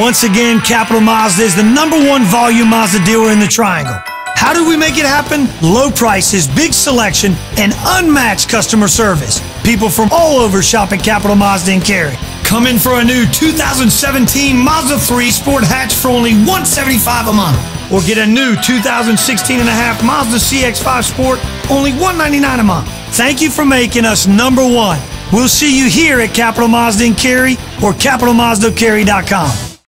Once again, Capital Mazda is the #1 volume Mazda dealer in the Triangle. How do we make it happen? Low prices, big selection, and unmatched customer service. People from all over shop at Capital Mazda in Cary. Come in for a new 2017 Mazda 3 Sport Hatch for only $175 a month. Or get a new 2016 and a half Mazda CX-5 Sport, only $199 a month. Thank you for making us #1. We'll see you here at Capital Mazda in Cary or CapitalMazdaCary.com.